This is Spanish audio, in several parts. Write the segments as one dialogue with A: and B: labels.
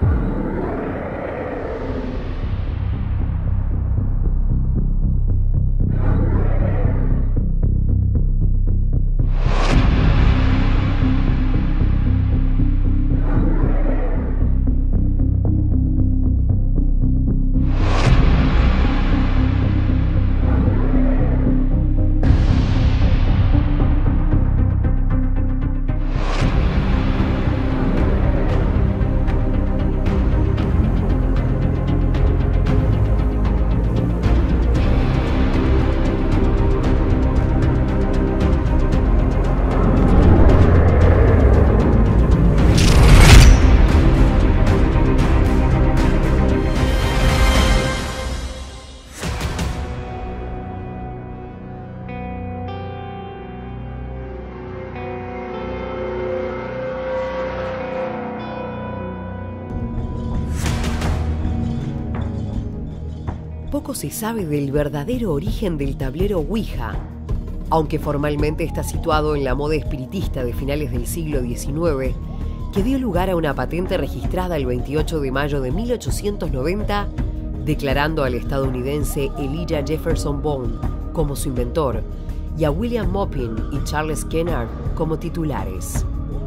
A: Poco se sabe del verdadero origen del tablero Ouija. Aunque formalmente está situado en la moda espiritista de finales del siglo XIX, que dio lugar a una patente registrada el 28 de mayo de 1890, declarando al estadounidense Elijah Jefferson Bond como su inventor y a William Maupin y Charles Kennard como titulares.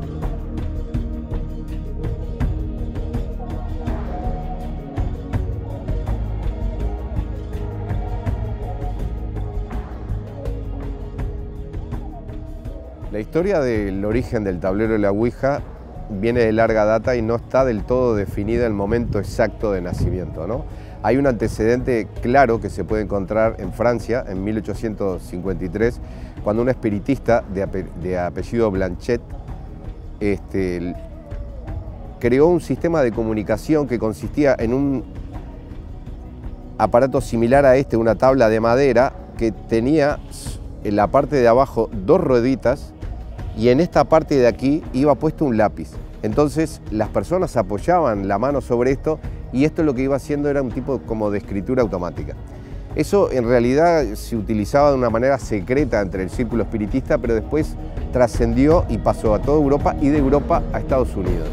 B: La historia del origen del tablero de la Ouija viene de larga data y no está del todo definida el momento exacto de nacimiento, ¿no? Hay un antecedente claro que se puede encontrar en Francia en 1853, cuando un espiritista de apellido Blanchet creó un sistema de comunicación que consistía en un aparato similar a una tabla de madera que tenía en la parte de abajo dos rueditas y en esta parte de aquí iba puesto un lápiz. Entonces las personas apoyaban la mano sobre esto y esto lo que iba haciendo era un tipo como de escritura automática. Eso en realidad se utilizaba de una manera secreta entre el círculo espiritista, pero después trascendió y pasó a toda Europa y de Europa a Estados Unidos.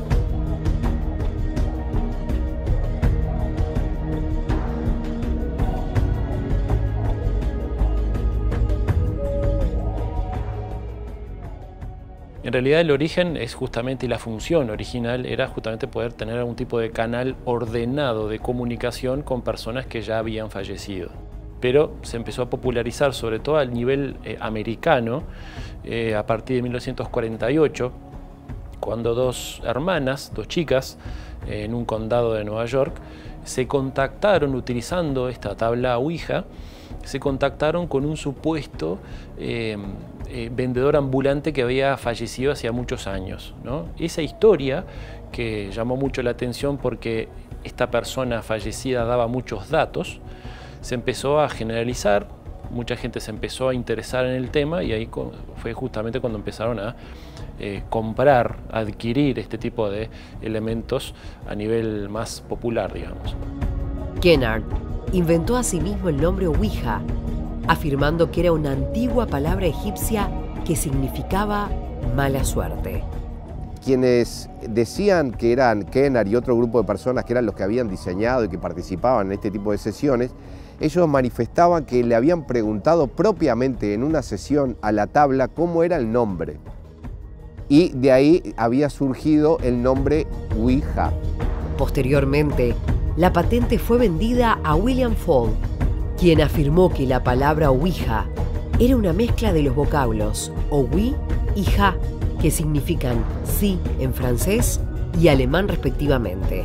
C: En realidad el origen es justamente, y la función original era justamente poder tener algún tipo de canal ordenado de comunicación con personas que ya habían fallecido. Pero se empezó a popularizar, sobre todo a nivel americano, a partir de 1948, cuando dos hermanas, dos chicas, en un condado de Nueva York, se contactaron utilizando esta tabla Ouija, se contactaron con un supuesto vendedor ambulante que había fallecido hacía muchos años, ¿no? Esa historia que llamó mucho la atención porque esta persona fallecida daba muchos datos, se empezó a generalizar, mucha gente se empezó a interesar en el tema y ahí fue justamente cuando empezaron a comprar, adquirir este tipo de elementos a nivel más popular, digamos.
A: Kennard inventó asimismo el nombre Ouija, afirmando que era una antigua palabra egipcia que significaba mala suerte.
B: Quienes decían que eran Kennard y otro grupo de personas que eran los que habían diseñado y que participaban en este tipo de sesiones, ellos manifestaban que le habían preguntado propiamente en una sesión a la tabla cómo era el nombre. Y de ahí había surgido el nombre Ouija.
A: Posteriormente, la patente fue vendida a William Fuld, quien afirmó que la palabra Ouija era una mezcla de los vocablos Oui y Ja, que significan sí en francés y alemán respectivamente.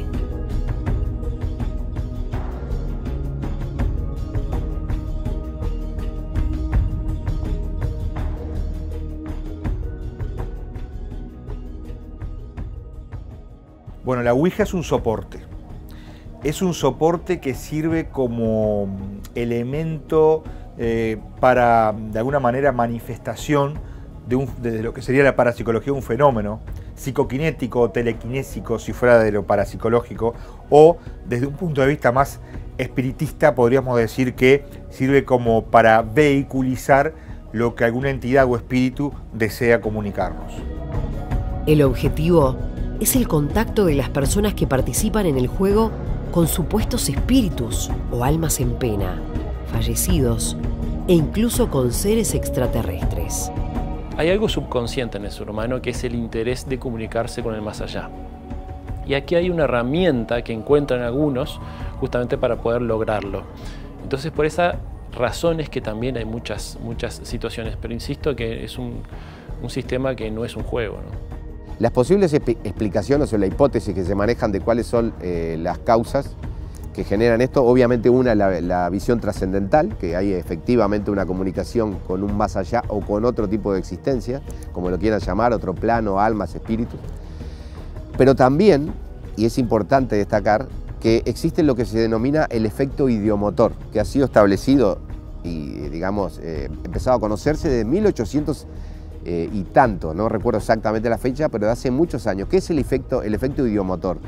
D: Bueno, la Ouija es un soporte. Es un soporte que sirve como elemento para, de alguna manera, manifestación de lo que sería la parapsicología, un fenómeno psicoquinético o telequinésico, si fuera de lo parapsicológico, o desde un punto de vista más espiritista, podríamos decir que sirve como para vehiculizar lo que alguna entidad o espíritu desea comunicarnos.
A: El objetivo es el contacto de las personas que participan en el juego con supuestos espíritus o almas en pena, fallecidos e incluso con seres extraterrestres.
C: Hay algo subconsciente en el ser humano que es el interés de comunicarse con el más allá. Y aquí hay una herramienta que encuentran algunos justamente para poder lograrlo. Entonces, por esa razón es que también hay muchas situaciones, pero insisto que es un sistema que no es un juego, ¿no?
B: Las posibles explicaciones o la hipótesis que se manejan de cuáles son las causas que generan esto, obviamente una, la visión trascendental, que hay efectivamente una comunicación con un más allá o con otro tipo de existencia, como lo quieran llamar, otro plano, almas, espíritus. Pero también, y es importante destacar, que existe lo que se denomina el efecto idiomotor, que ha sido establecido y, digamos, empezado a conocerse desde 1800 y tanto, no recuerdo exactamente la fecha, pero de hace muchos años. ¿Qué es el efecto idiomotor?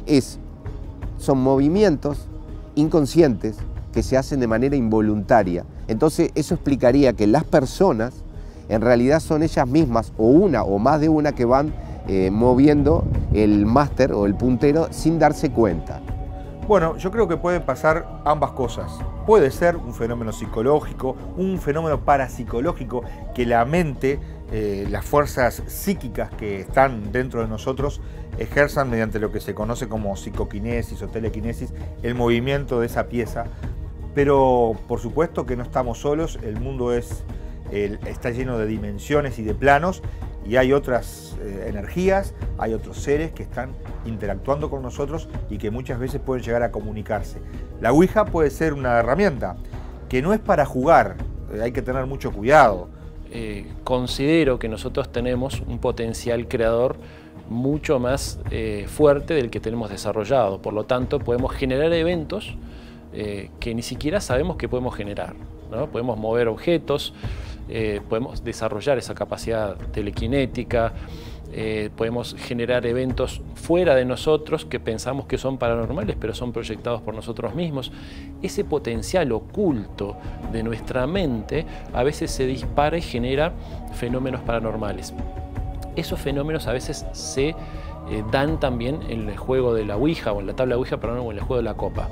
B: Son movimientos inconscientes que se hacen de manera involuntaria. Entonces eso explicaría que las personas en realidad son ellas mismas, o una o más de una, que van moviendo el máster o el puntero sin darse cuenta.
D: Bueno, yo creo que pueden pasar ambas cosas. Puede ser un fenómeno psicológico, un fenómeno parapsicológico, que la mente, las fuerzas psíquicas que están dentro de nosotros ejerzan mediante lo que se conoce como psicoquinesis o telequinesis, el movimiento de esa pieza. Pero por supuesto que no estamos solos, el mundo está lleno de dimensiones y de planos, y hay otras energías, hay otros seres que están interactuando con nosotros y que muchas veces pueden llegar a comunicarse. La Ouija puede ser una herramienta que no es para jugar, hay que tener mucho cuidado.
C: Considero que nosotros tenemos un potencial creador mucho más fuerte del que tenemos desarrollado. Por lo tanto, podemos generar eventos que ni siquiera sabemos que podemos generar, ¿no? Podemos mover objetos, podemos desarrollar esa capacidad telequinética, podemos generar eventos fuera de nosotros que pensamos que son paranormales, pero son proyectados por nosotros mismos. Ese potencial oculto de nuestra mente a veces se dispara y genera fenómenos paranormales. Esos fenómenos a veces se dan también en el juego de la Ouija, o en la tabla de Ouija, perdón, o en el juego de la copa.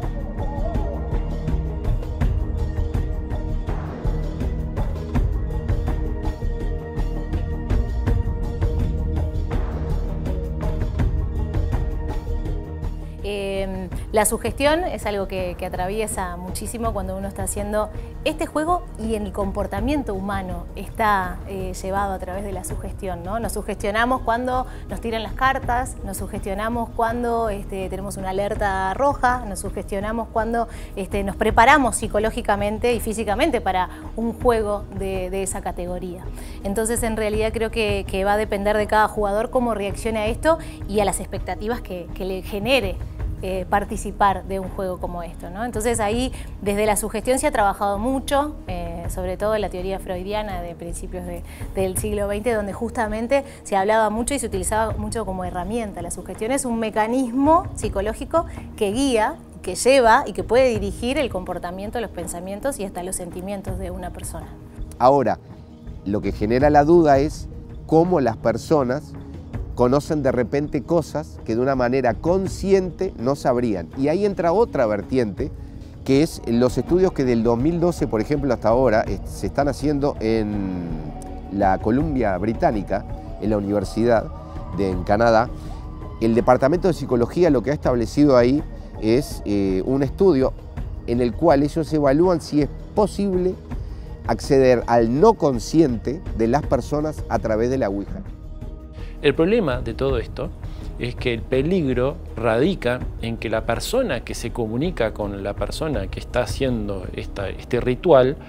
E: La sugestión es algo que atraviesa muchísimo cuando uno está haciendo este juego, y en el comportamiento humano está llevado a través de la sugestión, ¿no? Nos sugestionamos cuando nos tiran las cartas, nos sugestionamos cuando tenemos una alerta roja, nos sugestionamos cuando nos preparamos psicológicamente y físicamente para un juego de esa categoría. Entonces, en realidad creo que va a depender de cada jugador cómo reaccione a esto y a las expectativas que le genere participar de un juego como esto, ¿no? Entonces ahí desde la sugestión se ha trabajado mucho, sobre todo en la teoría freudiana de principios del siglo XX, donde justamente se hablaba mucho y se utilizaba mucho como herramienta. La sugestión es un mecanismo psicológico que guía, que lleva y que puede dirigir el comportamiento, los pensamientos y hasta los sentimientos de una persona.
B: Ahora, lo que genera la duda es cómo las personas conocen de repente cosas que de una manera consciente no sabrían. Y ahí entra otra vertiente, que es los estudios que del 2012, por ejemplo, hasta ahora, se están haciendo en la Columbia Británica, en la Universidad en Canadá. El Departamento de Psicología lo que ha establecido ahí es un estudio en el cual ellos evalúan si es posible acceder al no consciente de las personas a través de la Ouija.
C: El problema de todo esto es que el peligro radica en que la persona que se comunica con la persona que está haciendo este ritual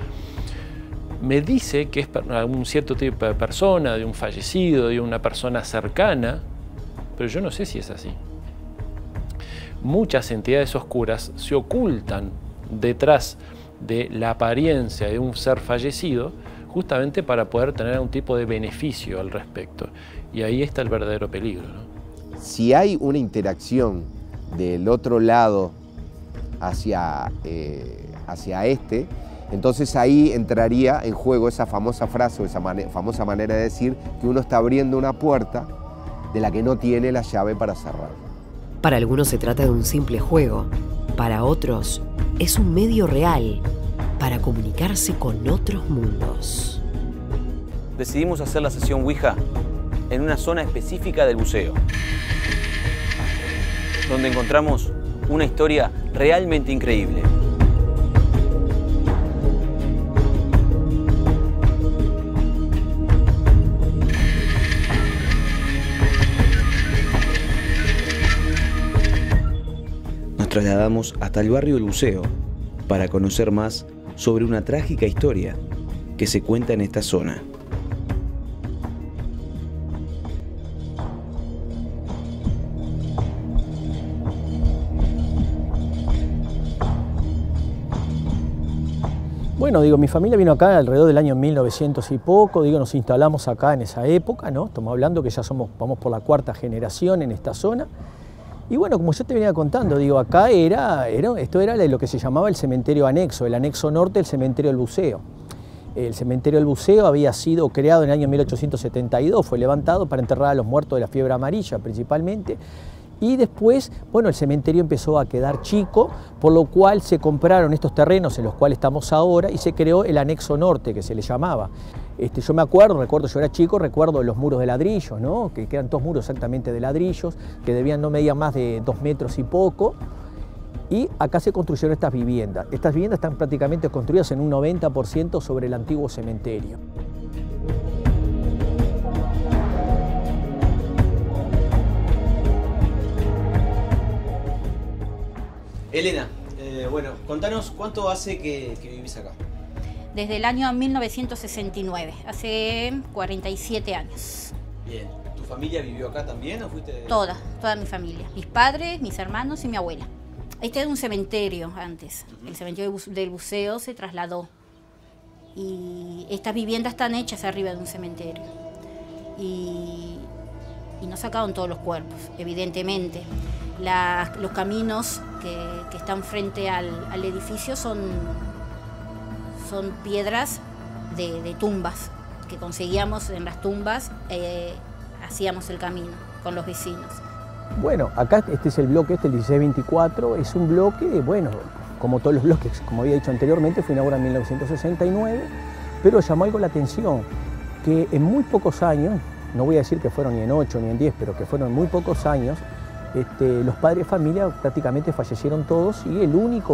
C: me dice que es un cierto tipo de persona, de un fallecido, de una persona cercana, pero yo no sé si es así. Muchas entidades oscuras se ocultan detrás de la apariencia de un ser fallecido justamente para poder tener algún tipo de beneficio al respecto. Y ahí está el verdadero peligro, ¿no?
B: Si hay una interacción del otro lado hacia entonces ahí entraría en juego esa famosa frase o esa famosa manera de decir que uno está abriendo una puerta de la que no tiene la llave para cerrar.
A: Para algunos se trata de un simple juego, para otros es un medio real para comunicarse con otros mundos.
F: Decidimos hacer la sesión Ouija en una zona específica del buceo, donde encontramos una historia realmente increíble. Nos trasladamos hasta el barrio del Buceo para conocer más sobre una trágica historia que se cuenta en esta zona.
G: Bueno, digo, mi familia vino acá alrededor del año 1900 y poco, digo, nos instalamos acá en esa época, ¿no? Estamos hablando que ya vamos por la cuarta generación en esta zona. Y bueno, como yo te venía contando, digo, acá esto era lo que se llamaba el cementerio anexo, el anexo norte del cementerio del Buceo. El cementerio del Buceo había sido creado en el año 1872, fue levantado para enterrar a los muertos de la fiebre amarilla principalmente. Y después, bueno, el cementerio empezó a quedar chico, por lo cual se compraron estos terrenos en los cuales estamos ahora y se creó el anexo norte, que se le llamaba. Yo me recuerdo, yo era chico, recuerdo los muros de ladrillo, ¿no? Que eran todos muros exactamente de ladrillos, que no medían más de 2 metros y poco. Y acá se construyeron estas viviendas. Estas viviendas están prácticamente construidas en un 90% sobre el antiguo cementerio.
H: Elena, bueno, contanos cuánto hace que vivís acá.
I: Desde el año 1969, hace 47 años.
H: Bien, ¿tu familia vivió acá también o fuiste...?
I: Toda mi familia, mis padres, mis hermanos y mi abuela. Este era un cementerio antes, el cementerio del Buceo se trasladó y estas viviendas están hechas arriba de un cementerio y no sacaron todos los cuerpos, evidentemente. Los caminos que están frente al edificio son piedras de tumbas que conseguíamos en las tumbas, hacíamos el camino con los vecinos.
G: Bueno, acá este es el bloque, el 1624, es un bloque, bueno, como todos los bloques, como había dicho anteriormente, fue inaugurado en 1969, pero llamó algo la atención, que en muy pocos años, no voy a decir que fueron ni en 8 ni en 10, pero que fueron en muy pocos años, los padres de familia prácticamente fallecieron todos y el único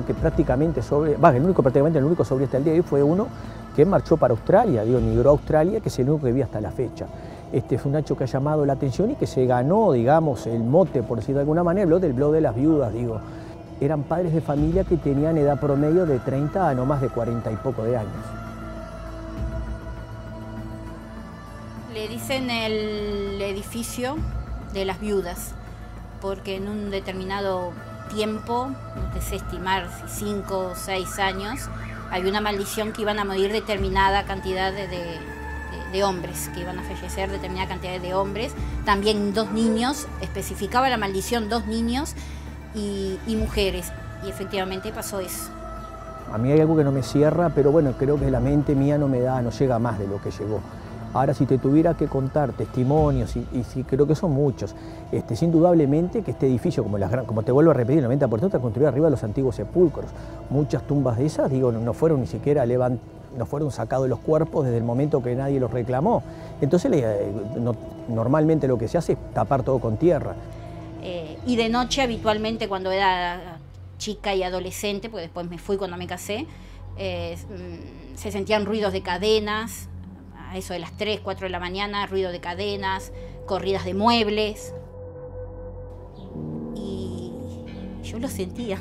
G: sobre hasta el día de hoy fue uno que marchó para Australia, migró a Australia, que es el único que vive hasta la fecha. Fue un hecho que ha llamado la atención y que se ganó, digamos, el mote, por decirlo de alguna manera, el blog de las viudas, digo. Eran padres de familia que tenían edad promedio de 30 a no más de 40 y poco de años.
I: Le dicen el edificio de las viudas, porque en un determinado tiempo, no te sé estimar si 5 o 6 años, había una maldición que iban a morir determinada cantidad de hombres, que iban a fallecer determinada cantidad de hombres. También 2 niños, especificaba la maldición 2 niños y mujeres, y efectivamente pasó eso.
G: A mí hay algo que no me cierra, pero bueno, creo que la mente mía no llega más de lo que llegó. Ahora, si te tuviera que contar testimonios, y sí, creo que son muchos, es indudablemente que este edificio, como te vuelvo a repetir, el 90% está construido arriba de los antiguos sepulcros. Muchas tumbas de esas, no fueron ni siquiera no fueron sacados los cuerpos desde el momento que nadie los reclamó. Entonces, normalmente lo que se hace es tapar todo con tierra.
I: Y de noche, habitualmente, cuando era chica y adolescente, porque después me fui cuando me casé, se sentían ruidos de cadenas, a eso de las 3, 4 de la mañana, ruido de cadenas, corridas de muebles. Y yo lo sentía.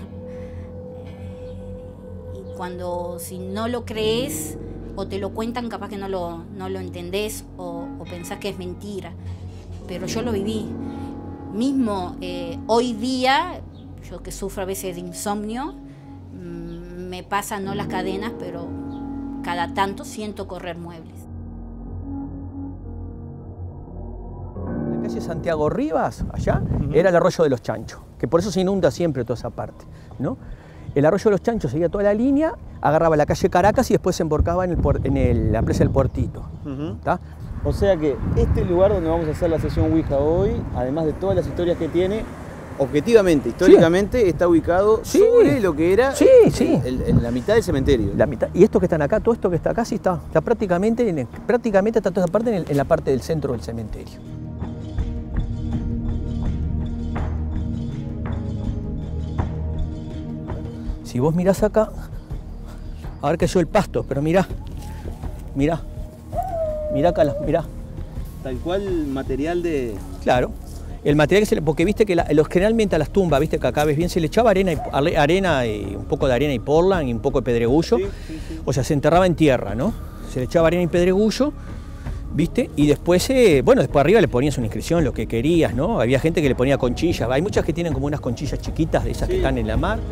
I: Y cuando, si no lo crees o te lo cuentan, capaz que no lo entendés o pensás que es mentira. Pero yo lo viví. Mismo hoy día, yo que sufro a veces de insomnio, me pasan no las cadenas, pero cada tanto siento correr muebles.
G: La calle Santiago Rivas, allá, era el arroyo de los Chanchos, que por eso se inunda siempre toda esa parte, ¿no? El arroyo de los Chanchos seguía toda la línea, agarraba la calle Caracas y después se emborcaba en la presa del Puertito.
F: O sea que este lugar donde vamos a hacer la sesión Ouija hoy, además de todas las historias que tiene, objetivamente, históricamente, está ubicado sobre lo que era en la mitad del cementerio.
G: La mitad. Y estos que están acá, todo esto que está acá, sí está prácticamente está toda esta parte en la parte del centro del cementerio. Si vos mirás acá, a ver que yo el pasto, pero mirá acá, mirá.
F: Tal cual material de...
G: Claro. El material que se le... Porque viste que generalmente a las tumbas, viste que acá ves bien, se le echaba arena y un poco de arena y portland y un poco de pedregullo. Sí. O sea, se enterraba en tierra, ¿no? Se le echaba arena y pedregullo, viste, y después, después arriba le ponías una inscripción, lo que querías, ¿no? Había gente que le ponía conchillas. Hay muchas que tienen como unas conchillas chiquitas de esas que están en la mar.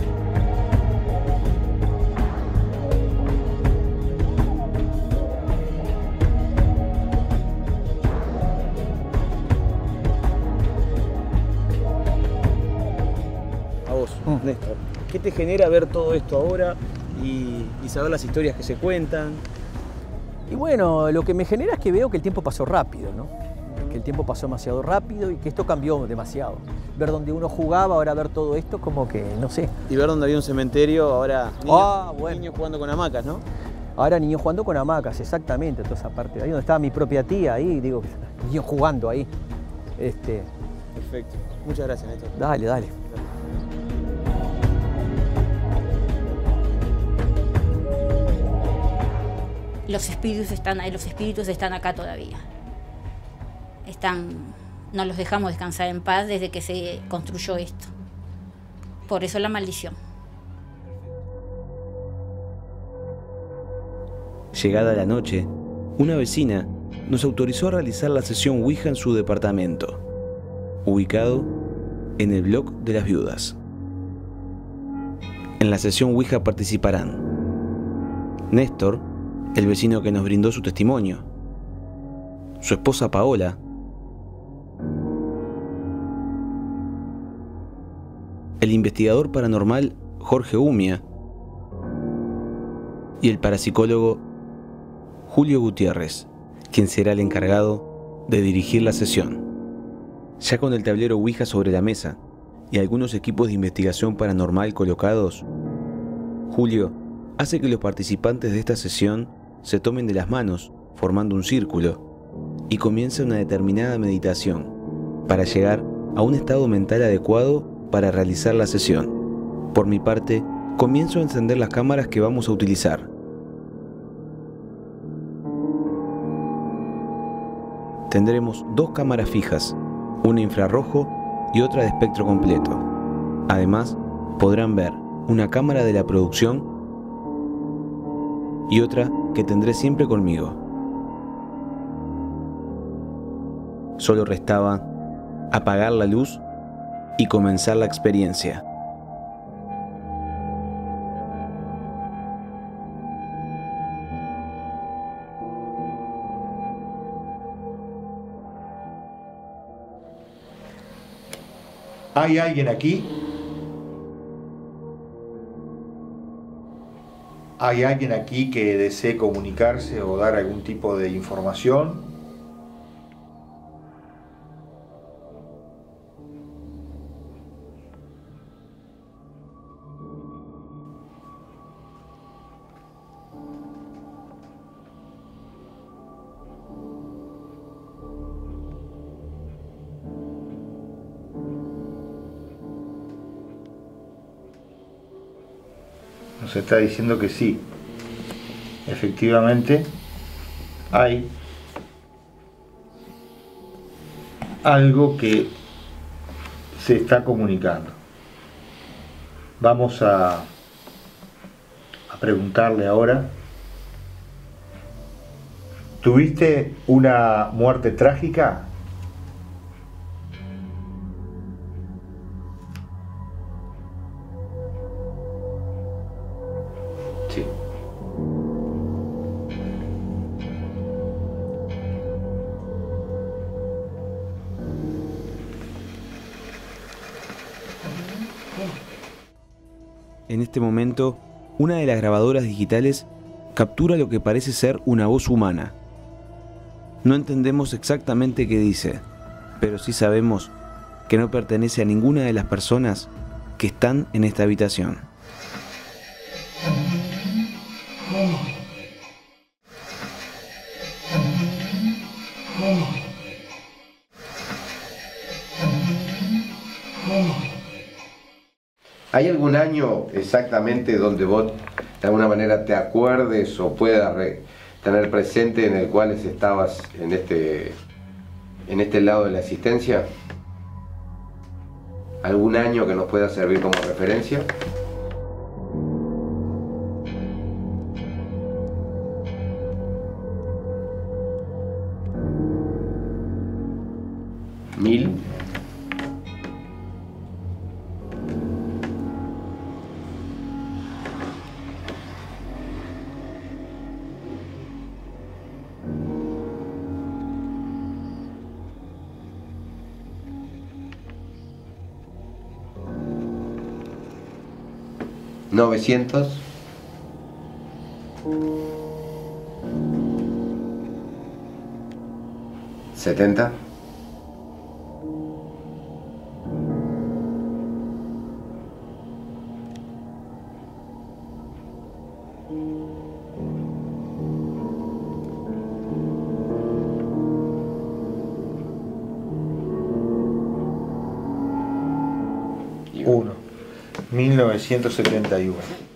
F: Néstor, ¿qué te genera ver todo esto ahora y saber las historias que se cuentan?
G: Y bueno, lo que me genera es que veo que el tiempo pasó rápido, ¿no? Que el tiempo pasó demasiado rápido y que esto cambió demasiado. Ver donde uno jugaba, ahora ver todo esto, como que, no sé.
F: Y ver donde había un cementerio, ahora niños jugando con hamacas, ¿no?
G: Ahora niños jugando con hamacas, exactamente, toda esa parte. Ahí donde estaba mi propia tía, ahí, digo, niños jugando ahí.
F: Perfecto. Muchas gracias, Néstor.
G: Dale.
I: Los espíritus están acá todavía. No los dejamos descansar en paz desde que se construyó esto. Por eso la maldición.
F: Llegada la noche, una vecina nos autorizó a realizar la sesión Ouija en su departamento, ubicado en el Bloc de las Viudas. En la sesión Ouija participarán Néstor, el vecino que nos brindó su testimonio, su esposa Paola, el investigador paranormal Jorge Umia y el parapsicólogo Julio Gutiérrez, quien será el encargado de dirigir la sesión. Ya con el tablero Ouija sobre la mesa y algunos equipos de investigación paranormal colocados, Julio hace que los participantes de esta sesión se tomen de las manos, formando un círculo, y comienza una determinada meditación para llegar a un estado mental adecuado para realizar la sesión. Por mi parte, comienzo a encender las cámaras que vamos a utilizar. Tendremos 2 cámaras fijas, una infrarrojo y otra de espectro completo. Además, podrán ver una cámara de la producción y otra que tendré siempre conmigo. Solo restaba apagar la luz y comenzar la experiencia.
D: ¿Hay alguien aquí? ¿Hay alguien aquí que desee comunicarse o dar algún tipo de información? Nos está diciendo que sí, efectivamente hay algo que se está comunicando. Vamos a preguntarle ahora. ¿Tuviste una muerte trágica? Sí.
F: En este momento, una de las grabadoras digitales captura lo que parece ser una voz humana. No entendemos exactamente qué dice, pero sí sabemos que no pertenece a ninguna de las personas que están en esta habitación.
B: ¿Hay algún año exactamente donde vos de alguna manera te acuerdes o puedas tener presente en el cual estabas en este lado de la asistencia? ¿Algún año que nos pueda servir como referencia? ¿1000? ¿900? ¿70?
D: Uno. 1971.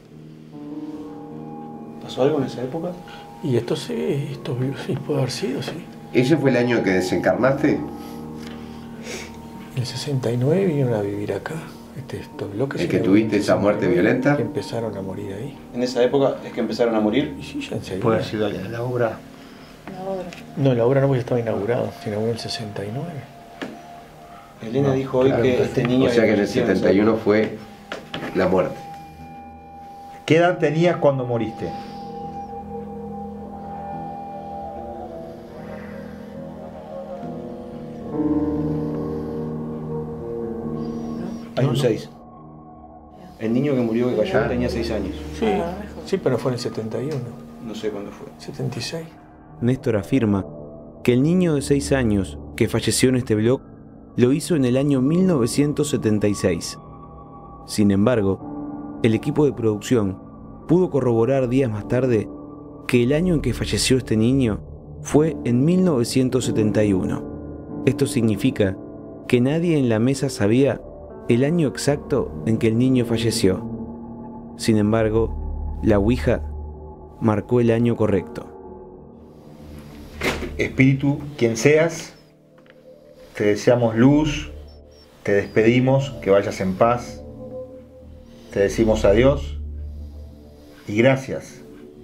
H: ¿Pasó algo en esa época?
G: Y esto sí, puede haber sido, sí.
B: ¿Ese fue el año que desencarnaste?
G: En el 69 vinieron a vivir acá. Estos bloques.
B: ¿El que tuviste esa muerte violenta?
G: Que empezaron a morir ahí.
H: ¿En esa época es que empezaron a morir?
G: Y sí, ya enseguida.
D: Puede haber sido la obra.
G: No, la obra no, porque estaba inaugurado. Se inauguró en el 69.
H: Elena dijo hoy que este niño...
B: O sea que en el 71 fue la muerte.
D: ¿Qué edad tenías cuando moriste?
H: Hay un 6. El niño que murió, que cayó, tenía 6 años.
G: Sí, sí, pero fue en el 71.
H: No sé cuándo fue.
G: 76.
F: Néstor afirma que el niño de 6 años que falleció en este blog lo hizo en el año 1976. Sin embargo, el equipo de producción pudo corroborar días más tarde que el año en que falleció este niño fue en 1971. Esto significa que nadie en la mesa sabía el año exacto en que el niño falleció. Sin embargo, la Ouija marcó el año correcto.
D: Espíritu, quien seas, te deseamos luz, te despedimos, que vayas en paz, te decimos adiós y gracias.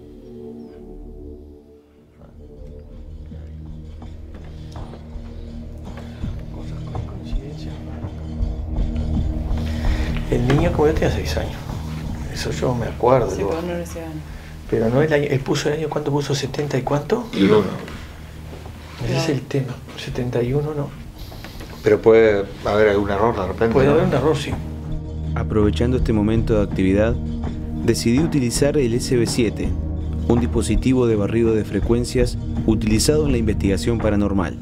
G: El niño, como yo, tenía 6 años. Eso yo me acuerdo.
J: Sí, pero no lo sé.
G: Pero no el año. Él puso el año, ¿cuánto puso? ¿70 y cuánto?
D: Y uno.
G: Ese es el tema. 71 no.
D: Pero puede haber algún error de repente.
G: Puede haber un error, sí.
F: Aprovechando este momento de actividad, decidí utilizar el SB7, un dispositivo de barrido de frecuencias utilizado en la investigación paranormal.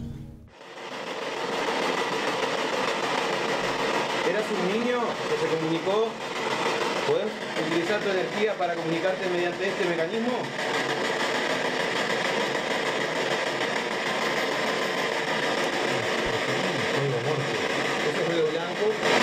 H: ¿Eras un niño que se comunicó? ¿Podés utilizar tu energía para comunicarte mediante este mecanismo? ¿Eso es ruido blanco?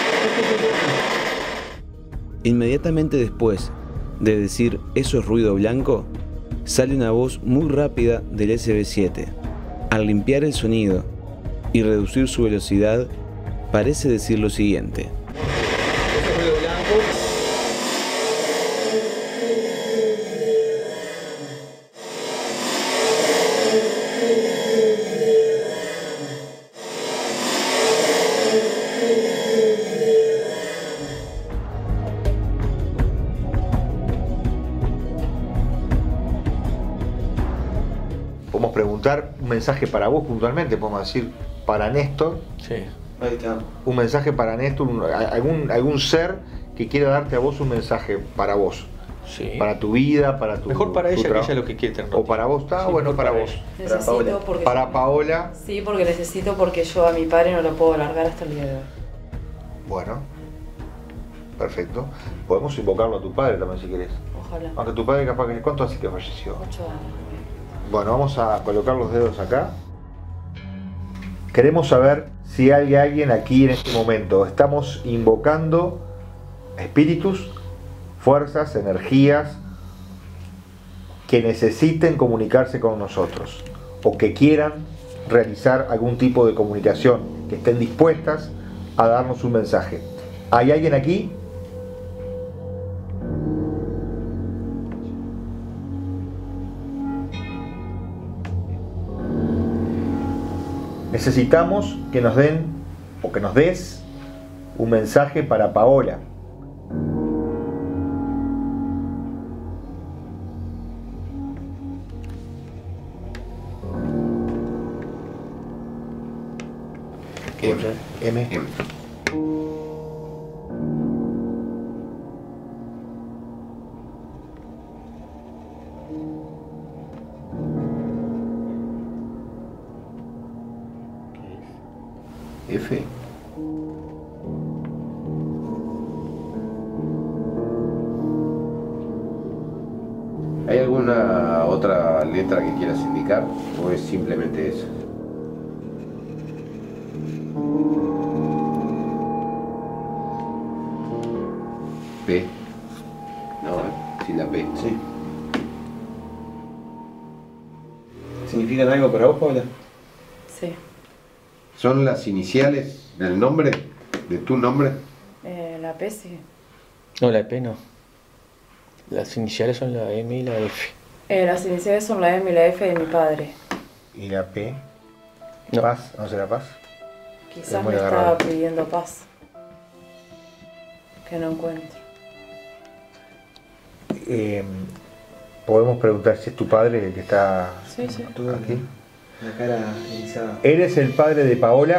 F: Inmediatamente después de decir "eso es ruido blanco", sale una voz muy rápida del SB7. Al limpiar el sonido y reducir su velocidad, parece decir lo siguiente:
H: ¿Eso es ruido blanco?
D: Podemos preguntar un mensaje para vos puntualmente, podemos decir para Néstor.
G: Sí.
H: Ahí está.
D: Un mensaje para Néstor, algún ser que quiera darte a vos un mensaje para vos.
C: Sí.
D: Para tu vida, para tu...
C: Mejor para
D: tu
C: ella, que ella lo que quiere tener.
D: O para vos, está
C: Sí,
D: bueno,
C: mejor
D: para
C: para
D: vos.
C: ella.
J: Necesito porque
D: Para Paola.
J: Sí, porque necesito, porque yo a mi padre no lo puedo largar hasta el día de hoy.
D: Bueno, perfecto. Podemos invocarlo a tu padre también si querés.
J: Ojalá.
D: Aunque tu padre capaz que... ¿Cuánto hace que falleció?
J: 8 años.
D: Bueno, vamos a colocar los dedos acá. Queremos saber si hay alguien aquí en este momento. Estamos invocando espíritus, fuerzas, energías que necesiten comunicarse con nosotros o que quieran realizar algún tipo de comunicación, que estén dispuestas a darnos un mensaje. ¿Hay alguien aquí? Necesitamos que nos den o que nos des un mensaje para Paola. M.
B: F. ¿Hay alguna otra letra que quieras indicar o es simplemente esa? P. No, sin la P.
F: Sí. ¿Significan algo para vos, Paula?
J: Sí.
B: ¿Son las iniciales del nombre? ¿De tu nombre?
J: La P sí.
C: No, la P no. Las iniciales son la M y la F.
J: Las iniciales son la M y la F de mi padre.
D: ¿Y la P?
C: No.
D: ¿Paz? ¿No será paz?
J: Quizás
D: Es muy
J: me
D: agarrado.
J: estaba pidiendo paz. Que no encuentro.
D: Podemos preguntar si es tu padre el que está
J: Sí, sí.
D: aquí.
F: La cara erizada.
D: ¿Eres el padre de Paola?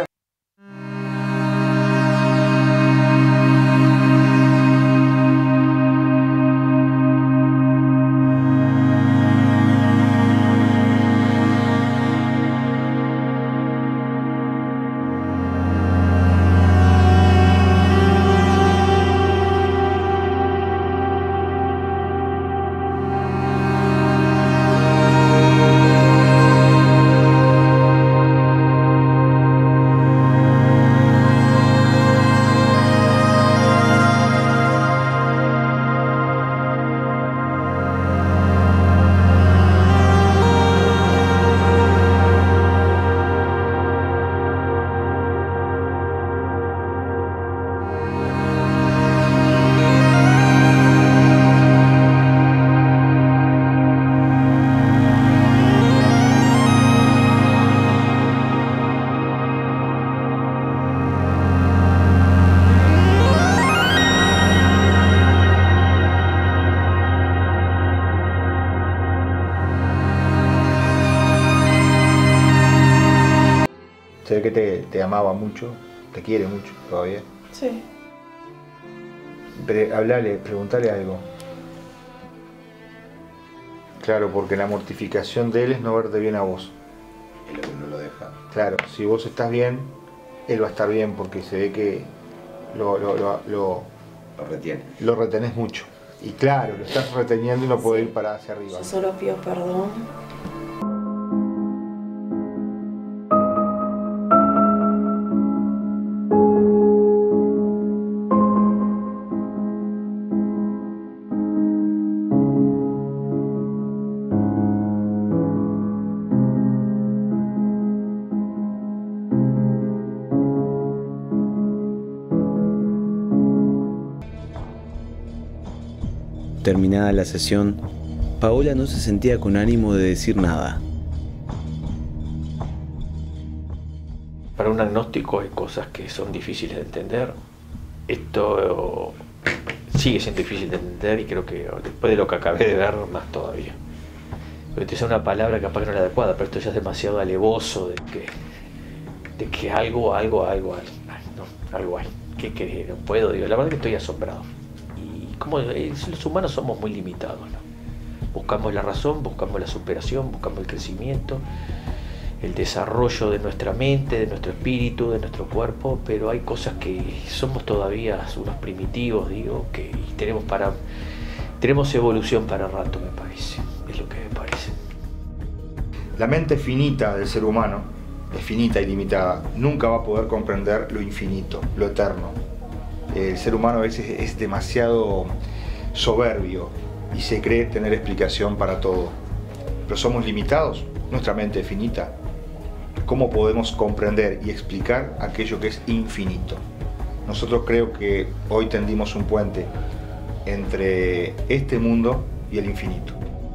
D: Se ve que te amaba mucho, te quiere mucho todavía.
J: Sí.
D: Hablale, preguntale algo. Claro, porque la mortificación de él es no verte bien a vos.
B: Y lo que no lo deja.
D: Claro, si vos estás bien, él va a estar bien porque se ve que lo
B: retiene.
D: Lo retenés mucho. Y claro, lo estás reteniendo y no podés ir para hacia arriba.
J: Yo solo pido perdón.
F: Terminada la sesión, Paola no se sentía con ánimo de decir nada.
C: Para un agnóstico hay cosas que son difíciles de entender. Esto sigue siendo difícil de entender y creo que después de lo que acabé de ver, más todavía. Porque te una palabra capaz que no es la adecuada, pero esto ya es demasiado alevoso de que algo hay. ¿Qué querés? No puedo, digo, la verdad que estoy asombrado. Y
K: como los humanos somos muy limitados, ¿no? Buscamos la razón, buscamos la superación, buscamos el crecimiento, el desarrollo de nuestra mente, de nuestro espíritu, de nuestro cuerpo, pero hay cosas que somos todavía unos primitivos, digo, que tenemos evolución para rato, me parece, es lo que me parece.
D: La mente finita del ser humano, es finita y limitada, nunca va a poder comprender lo infinito, lo eterno. El ser humano a veces es demasiado soberbio y se cree tener explicación para todo. Pero somos limitados, nuestra mente es finita. ¿Cómo podemos comprender y explicar aquello que es infinito? Nosotros creo que hoy tendimos un puente entre este mundo y el infinito.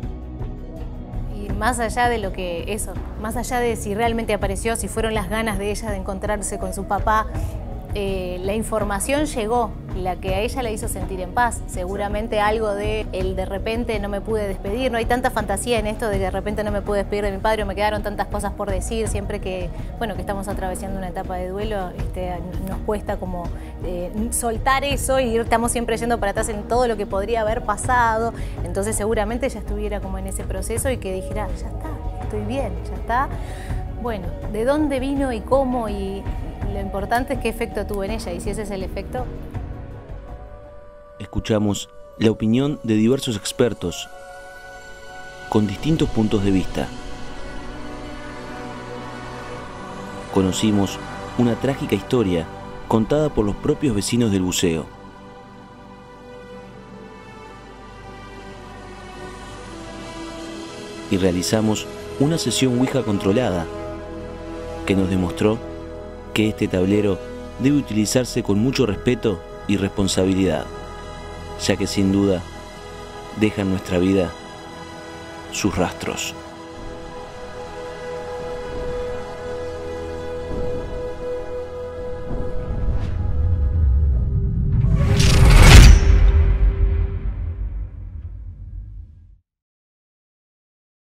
E: Y más allá de lo que más allá de si realmente apareció, si fueron las ganas de ella de encontrarse con su papá, la información llegó, la que a ella la hizo sentir en paz. Seguramente algo de repente no me pude despedir, no hay tanta fantasía en esto de repente no me pude despedir de mi padre, o me quedaron tantas cosas por decir. Siempre que estamos atravesando una etapa de duelo, nos cuesta como soltar eso, y estamos siempre yendo para atrás en todo lo que podría haber pasado. Entonces seguramente ella estuviera como en ese proceso y que dijera, ya está, estoy bien, ya está. Bueno, ¿de dónde vino y cómo? Y lo importante es qué efecto tuvo en ella, y si ese es el efecto.
F: Escuchamos la opinión de diversos expertos con distintos puntos de vista. Conocimos una trágica historia contada por los propios vecinos del buceo. Y realizamos una sesión Ouija controlada que nos demostró que este tablero debe utilizarse con mucho respeto y responsabilidad, ya que sin duda deja en nuestra vida sus rastros.